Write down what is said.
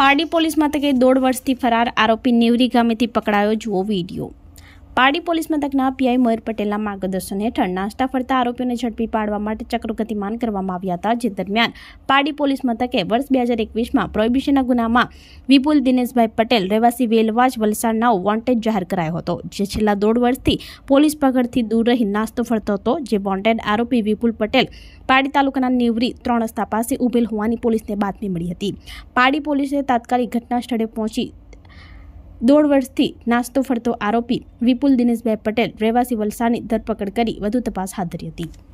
Pardi police મથકે 1.5 વર્ષથી ફરાર આરોપી નેવરી ગામેથી પકડાયો, જુઓ વિડીયો। પારડી પોલીસ મથકના પીઆઈ મયુર પટેલના માર્ગદર્શન હેઠળ નાસ્તા ફરતા આરોપીઓને ઝડપી પાડવા માટે ચક્રો ગતિમાન કરવામાં આવ્યા હતા, જે દરમિયાન પારડી પોલીસ મથકે વર્ષ 2021માં પ્રોહિબિશનના ગુનામાં વિપુલ દિનેશભાઈ પટેલ રહેવાસી વેલવાજ વલસાડનો વોન્ટેડ જાહેર કરાયો હતો, જે છેલ્લા 1.5 વર્ષથી પોલીસ પકડથી દૂર રહી નાસ્તો ફરતો હતો। જે વોન્ટેડ આરોપી વિપુલ પટેલ પારડી તાલુકાના નેવરી 3 રસ્તા પાસે ઉભેલ હોવાની પોલીસને બાતમી મળી હતી। પારડી પોલીસે તાત્કાલિક ઘટના સ્થળે પહોંચી 1.5 વર્ષથી નાસ્તો ફરતો આરોપી વિપુલ દિનેશભાઈ પટેલ રહેવાસી વલસાડની ધરપકડ કરી વધુ તપાસ હાથ ધરી હતી।